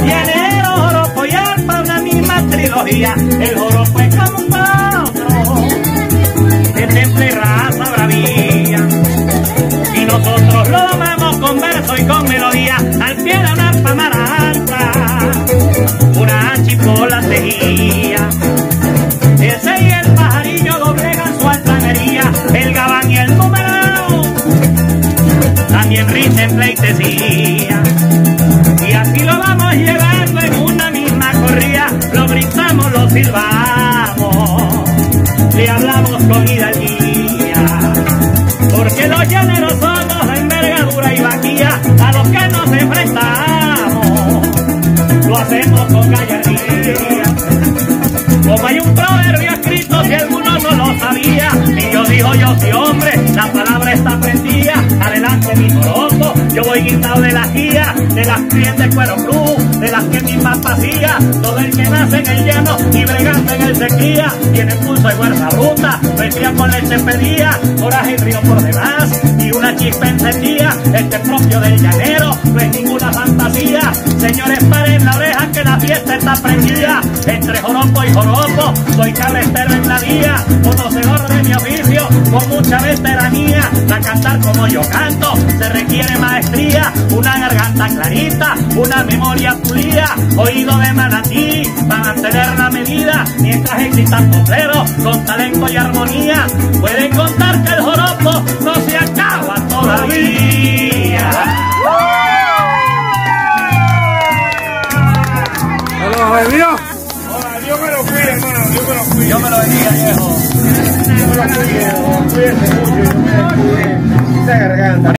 Llanero, joropo y arpa, una misma trilogía. El joropo es como un potro, de temple y raza bravía. Y nosotros lo amamos con verso y con melodía. Al pie de una arpa maranta, una chipola tejía. Ese y el pajarillo doblegan su altanería. El gabán y el numerado también rinden pleitesía. Y así lo vamos llevando en una misma corrida. Lo gritamos, lo silbamos, le hablamos con hidalguía. Porque los llaneros somos de envergadura y vaquía. A los que nos enfrentamos lo hacemos con gallardía. Como hay un proverbio escrito, si alguno no lo sabía, y yo digo yo sí hombre, la palabra está prendida. Adelante mi joropo, yo voy guindado de la guía, de las pies de cuero cruz, de las que mi papá hacía. Todo el que nace en el llano y bregando en el sequía, tiene pulso y fuerza bruta, vestía con leche pedía, coraje y río por demás, y una chispa encendía. Este propio del llanero, no es ninguna fantasía. Señores, paren la oreja que la fiesta está prendida. Entre joropo y joropo, soy cabestero en la vía, conocedor de mi oficio, con mucha veteranía. Para cantar como yo canto, se requiere maestría, una garganta clarita, una memoria pulida, oído de manatí, para mantener la medida, mientras existan potreros con talento y armonía. Pueden contar que el joropo no se acaba todavía. Dios me lo cuide, hermano, Dios me lo cuide. Dios me lo bendiga, viejo. Dios me lo cuide, cuídese mucho, Dios me lo cuide. Esa garganta.